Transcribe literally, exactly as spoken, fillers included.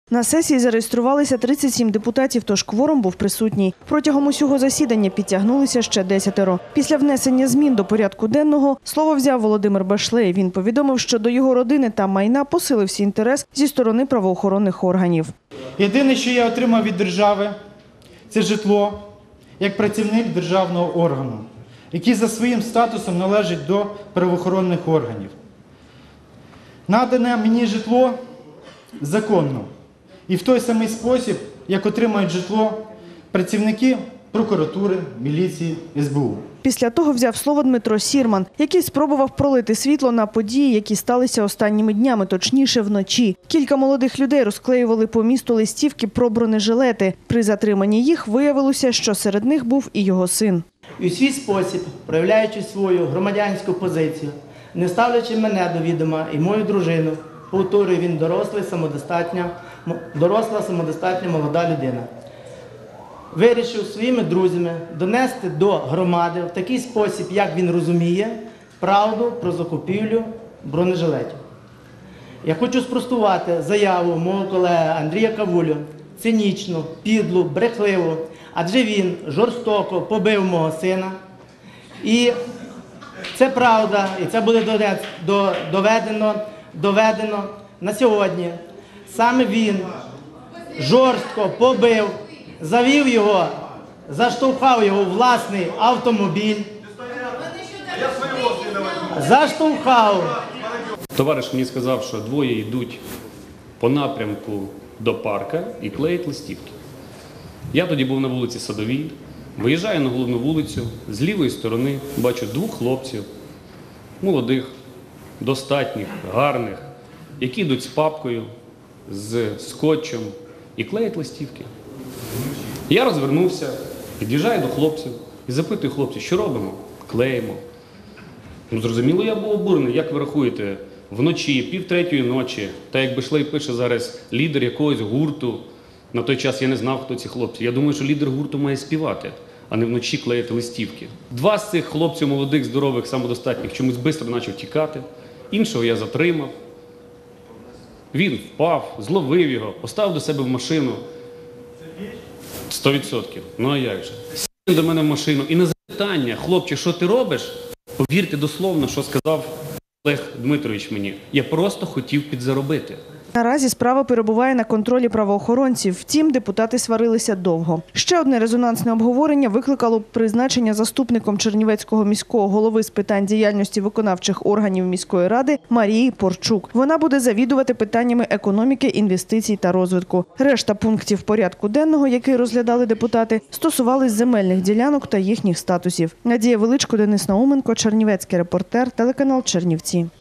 На сесії зареєструвалися тридцять сім депутатів, тож кворум був присутній. Протягом усього засідання підтягнулися ще десятеро. Після внесення змін до порядку денного слово взяв Володимир Башлей. Він повідомив, що до його родини та майна посилився інтерес зі сторони правоохоронних органів. Єдине, що я отримав від держави, це житло як працівник державного органу, який за своїм статусом належить до правоохоронних органів. Надане мені житло законно і в той самий спосіб, як отримають житло працівники прокуратури, міліції, ес бе у. Після того взяв слово Дмитро Сірман, який спробував пролити світло на події, які сталися останніми днями, точніше вночі. Кілька молодих людей розклеювали по місту листівки про бронежилети. При затриманні їх виявилося, що серед них був і його син. І у свій спосіб, проявляючи свою громадянську позицію, не ставлячи мене до відома і мою дружину, повторюю, він дорослий, самодостатня, доросла, самодостатня молода людина, вирішив своїми друзями донести до громади в такий спосіб, як він розуміє, правду про закупівлю бронежилетів. Я хочу спростувати заяву мого колеги Андрія Кавулю, цинічну, підлу, брехливу, адже він жорстоко побив мого сина. І це правда, і це буде доведено, доведено на сьогодні. Саме він жорстко побив, завів його, заштовхав його у власний автомобіль, заштовхав. Товариш мені сказав, що двоє йдуть по напрямку до парка і клеять листівки. Я тоді був на вулиці Садовій, виїжджаю на головну вулицю, з лівої сторони бачу двох хлопців, молодих, достатніх, гарних, які йдуть з папкою, з скотчем і клеять листівки. Я розвернувся, під'їжджаю до хлопців і запитую хлопців, що робимо? Клеїмо. Ну, зрозуміло, я був обурений. Як ви рахуєте, вночі, пів третьої ночі, та як Башлей пише зараз, лідер якогось гурту, на той час я не знав, хто ці хлопці. Я думаю, що лідер гурту має співати, а не вночі клеїти листівки. Два з цих хлопців молодих, здорових, самодостатніх чомусь швидко почав тікати. Іншого я затримав. Він впав, зловив його, поставив до себе в машину. Сто відсотків. Ну а як же? Сів до мене в машину і на запитання, хлопче, що ти робиш? Повірте дословно, що сказав Олег Дмитрович мені. Я просто хотів підзаробити. Наразі справа перебуває на контролі правоохоронців. Втім, депутати сварилися довго. Ще одне резонансне обговорення викликало призначення заступником Чернівецького міського голови з питань діяльності виконавчих органів міської ради Марії Порчук. Вона буде завідувати питаннями економіки, інвестицій та розвитку. Решта пунктів порядку денного, який розглядали депутати, стосувались земельних ділянок та їхніх статусів. Надія Величко, Денис Науменко, Чернівецький репортер, телеканал Чернівці.